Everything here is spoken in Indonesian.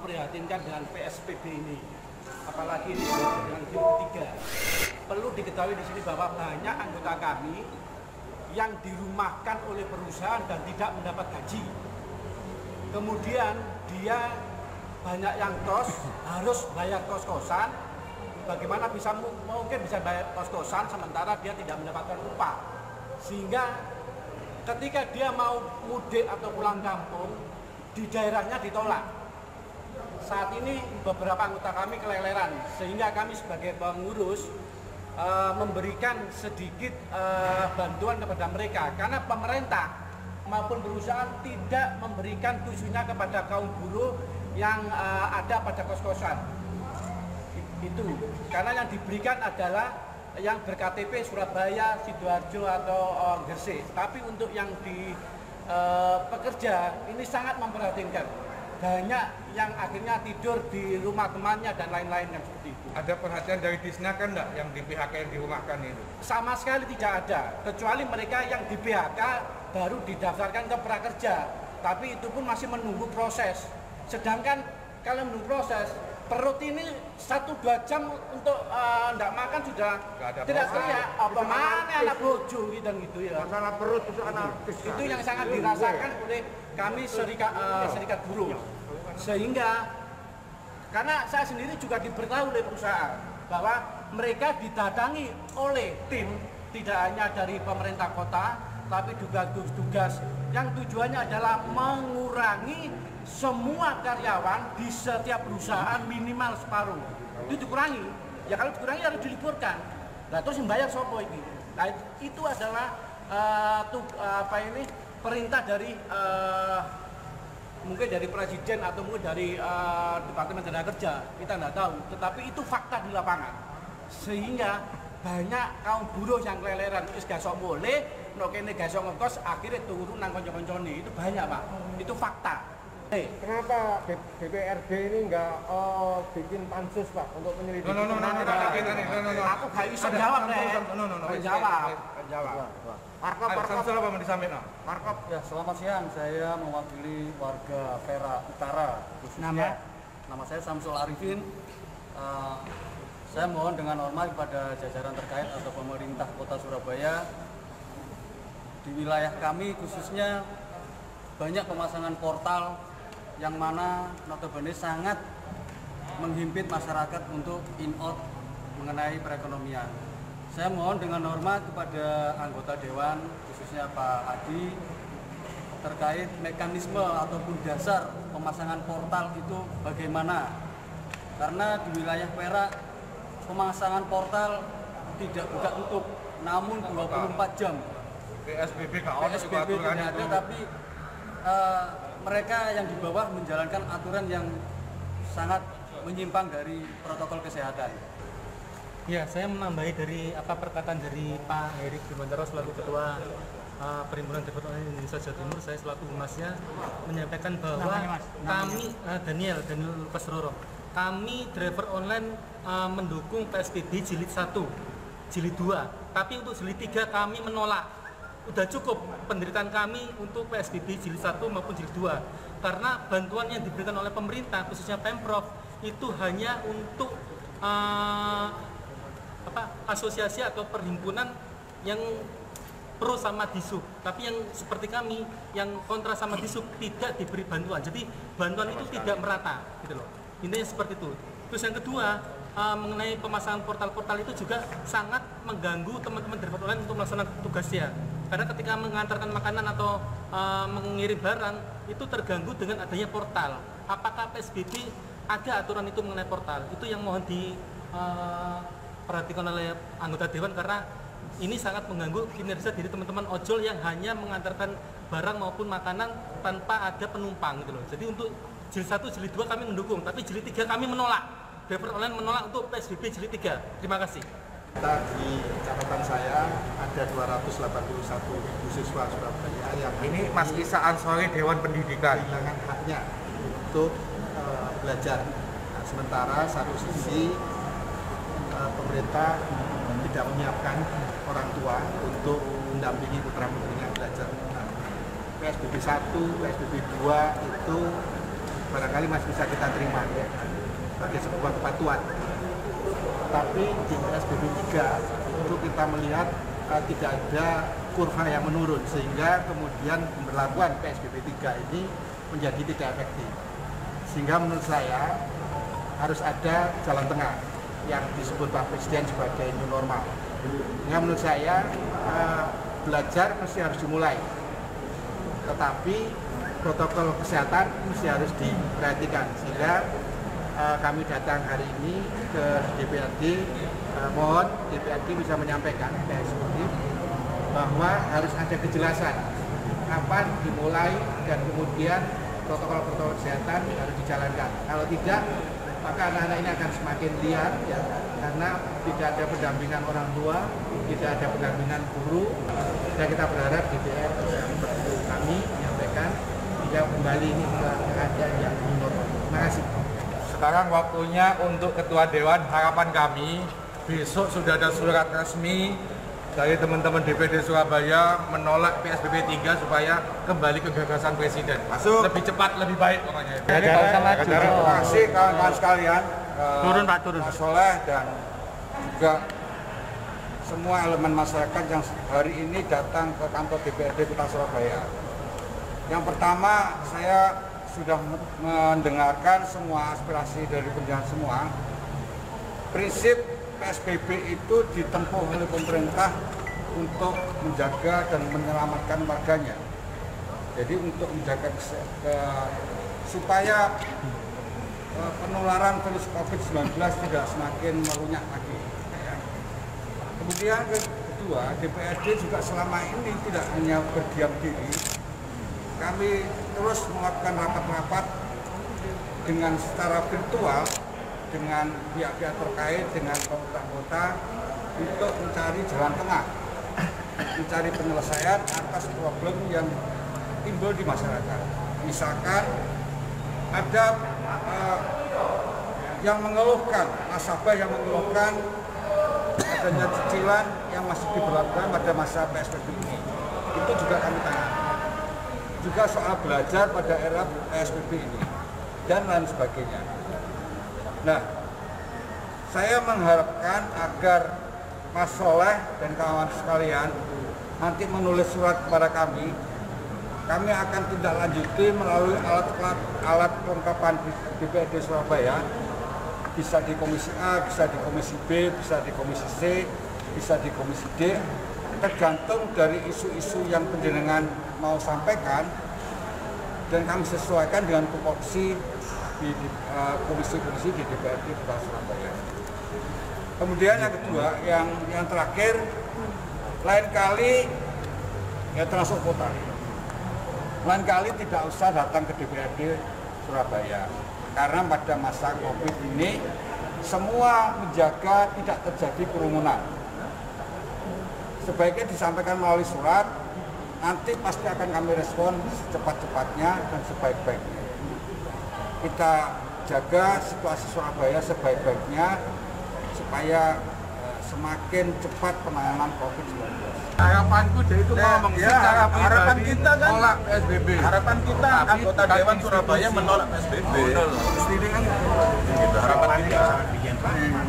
memprihatinkan dengan PSBB ini, apalagi ini dengan jilid ketiga. Perlu diketahui di sini bahwa banyak anggota kami yang dirumahkan oleh perusahaan dan tidak mendapat gaji. Kemudian dia banyak yang kos, harus bayar kos-kosan. Bagaimana mungkin bisa bayar kos-kosan sementara dia tidak mendapatkan upah. Sehingga ketika dia mau mudik atau pulang kampung, di daerahnya ditolak. Saat ini beberapa anggota kami keleleran, sehingga kami sebagai pengurus memberikan sedikit bantuan kepada mereka, karena pemerintah maupun perusahaan tidak memberikan khususnya kepada kaum buruh yang ada pada kos-kosan. Itu karena yang diberikan adalah yang ber-KTP Surabaya, Sidoarjo atau Gresik. Tapi untuk yang di pekerja ini sangat memprihatinkan. Banyak yang akhirnya tidur di rumah temannya dan lain-lain yang seperti itu. Ada perhatian dari Disnaker enggak yang di PHK yang dirumahkan itu? Sama sekali tidak ada, kecuali mereka yang di PHK baru didaftarkan ke prakerja. Tapi itu pun masih menunggu proses. Sedangkan kalau menunggu proses, perut ini 1-2 jam untuk enggak makan sudah tidak teriak. Apa mana anak bojo gitu ya. Masalah perut itu anak itu yang sangat dirasakan oleh kami serikat buruh. Sehingga karena saya sendiri juga diberitahu oleh perusahaan bahwa mereka didatangi oleh tim tidak hanya dari pemerintah kota, tapi juga tugas yang tujuannya adalah mengurangi semua karyawan di setiap perusahaan minimal separuh. Itu dikurangi. Ya kalau dikurangi harus diliburkan. Nah terus yang bayar sopo ini. Nah itu adalah perintah dari mungkin dari presiden atau mungkin dari Departemen Tenaga Kerja, kita tidak tahu. Tetapi itu fakta di lapangan. Sehingga banyak kaum buruh yang keleleran wis gak sok boleh, nek kene gak sok ngekos, akhirnya turun nang kanca-kancane. Itu banyak, Pak. Itu fakta. Kenapa DPRD ini nggak bikin pansus, Pak, untuk penyelidikan? Aku gak bisa jawab, Jawab. Markop. Ya, selamat siang. Saya mewakili warga Perak Utara, khususnya nama saya Samsul Arifin. Saya mohon dengan hormat kepada jajaran terkait atau pemerintah Kota Surabaya, di wilayah kami khususnya banyak pemasangan portal yang mana notabene sangat menghimpit masyarakat untuk in-out mengenai perekonomian. Saya mohon dengan hormat kepada anggota Dewan, khususnya Pak Adi, terkait mekanisme ataupun dasar pemasangan portal itu bagaimana. Karena di wilayah Perak, pemasangan portal tidak buka tutup, namun 24 jam. PSBB tidak ada, tapi mereka yang di bawah menjalankan aturan yang sangat menyimpang dari protokol kesehatan. Ya, saya menambahi dari perkataan dari Pak Herik Bimantoro selaku Ketua Perhimpunan Driver Online Indonesia Jawa Timur. Saya selaku humasnya menyampaikan bahwa kami Daniel Pasroro, kami driver online mendukung PSBB jilid 1, jilid 2, tapi untuk jilid 3 kami menolak. Udah cukup penderitaan kami untuk PSBB jilid 1 maupun jilid 2, karena bantuan yang diberikan oleh pemerintah khususnya Pemprov itu hanya untuk asosiasi atau perhimpunan yang pro sama disub, tapi yang seperti kami yang kontra sama disub tidak diberi bantuan. Jadi bantuan itu tidak merata gitu loh. Intinya seperti itu. Terus yang kedua, mengenai pemasangan portal-portal itu juga sangat mengganggu teman-teman driver online untuk melaksanakan tugasnya. Karena ketika mengantarkan makanan atau mengirim barang itu terganggu dengan adanya portal. Apakah PSBB ada aturan itu mengenai portal? Itu yang mohon diperhatikan oleh anggota dewan, karena ini sangat mengganggu kinerja dari teman-teman ojol yang hanya mengantarkan barang maupun makanan tanpa ada penumpang gitu loh. Jadi untuk jilid 1, jilid 2 kami mendukung, tapi jilid 3 kami menolak. Driver online menolak untuk PSBB jilid 3. Terima kasih. Di catatan saya ada 281 siswa Surabaya yang ini Mas Isa Ansori Dewan Pendidikan kehilangan haknya untuk belajar. Nah, sementara satu sisi pemerintah tidak menyiapkan orang tua untuk mendampingi putra-putrinya belajar. Nah, PSBB 1, PSBB 2 itu barangkali masih bisa kita terima ya, sebagai sebuah kepatuhan. Tapi di PSBB 3 itu kita melihat tidak ada kurva yang menurun, sehingga kemudian pemberlakuan PSBB 3 ini menjadi tidak efektif. Sehingga menurut saya harus ada jalan tengah yang disebut Pak Presiden sebagai new normal. Sehingga menurut saya belajar mesti harus dimulai, tetapi protokol kesehatan mesti harus diperhatikan. Sehingga kami datang hari ini ke DPRD, mohon DPRD bisa menyampaikan ke eksekutif bahwa harus ada kejelasan kapan dimulai dan kemudian protokol-protokol kesehatan harus dijalankan. Kalau tidak, maka anak-anak ini akan semakin liar ya, karena tidak ada pendampingan orang tua, tidak ada pendampingan guru, dan kita berharap DPR bisa membantu kami menyampaikan hingga kembali ini ke keadaan yang normal. Terima kasih. Sekarang waktunya untuk Ketua Dewan, harapan kami besok sudah ada surat resmi dari teman-teman DPD Surabaya menolak PSBB 3 supaya kembali ke gagasan Presiden. Masuk. Lebih cepat, lebih baik pokoknya. Jadi nggak usah maju. Terima kasih kawan-kawan sekalian. Turun Pak, turun. Mas Soleh dan juga semua elemen masyarakat yang hari ini datang ke kantor DPRD Kota Surabaya. Yang pertama, saya sudah mendengarkan semua aspirasi dari penjelasan semua. Prinsip PSBB itu ditempuh oleh pemerintah untuk menjaga dan menyelamatkan warganya. Jadi untuk menjaga supaya penularan virus COVID-19 tidak semakin melunak lagi. Kemudian kedua, DPRD juga selama ini tidak hanya berdiam diri. Kami terus melakukan rapat-rapat dengan secara virtual dengan pihak-pihak terkait, dengan pemerintah kota untuk mencari jalan tengah, mencari penyelesaian atas problem yang timbul di masyarakat. Misalkan ada yang mengeluhkan, nasabah yang mengeluhkan adanya cicilan yang masih diberlakukan pada masa PSBB ini, itu juga kami tangani. Juga soal belajar pada era PSBB ini dan lain sebagainya. Nah, saya mengharapkan agar Mas Soleh dan kawan sekalian nanti menulis surat kepada kami. Kami akan tindak lanjuti melalui alat kelengkapan DPRD Surabaya, bisa di Komisi A, bisa di Komisi B, bisa di Komisi C, bisa di Komisi D, tergantung dari isu-isu yang penjenengan mau sampaikan, dan kami sesuaikan dengan tupoksi di komisi-komisi di DPRD Kota Surabaya. Kemudian yang kedua, yang terakhir, lain kali ya termasuk kota, lain kali tidak usah datang ke DPRD Surabaya, karena pada masa COVID ini semua menjaga tidak terjadi kerumunan. Sebaiknya disampaikan melalui surat, nanti pasti akan kami respon secepat-cepatnya dan sebaik-baiknya. Kita jaga situasi Surabaya sebaik-baiknya supaya semakin cepat penanganan COVID-19. Harapanku dia itu ngomong secara pribadi, harapan kita kan menolak PSBB. Harapan kita anggota Dewan Surabaya menolak PSBB. Mesti kan Harapan kita.